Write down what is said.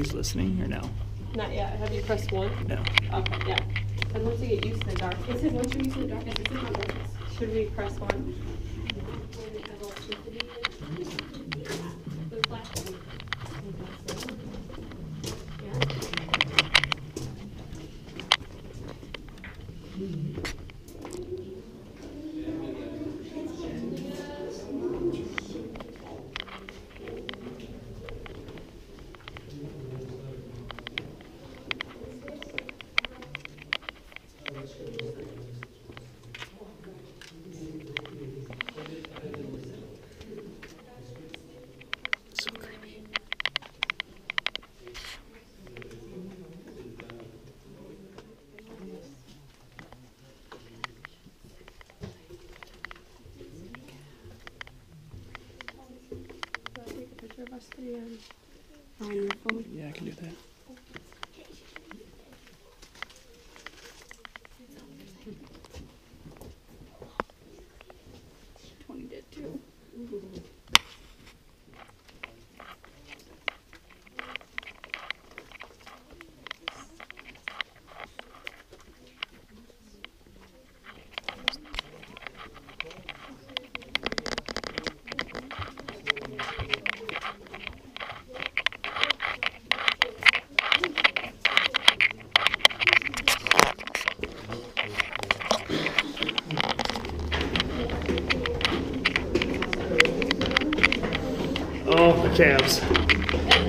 he's listening or no? Not yet. Have you pressed 1? No. Okay, yeah. And once you get used to the dark. It says once you're used to the darkness, it says no darkness. Should we press 1? The flash. So creepy. Take a picture of us three On your phone. Yeah, I can do that. Tony did too. Oh, the calves.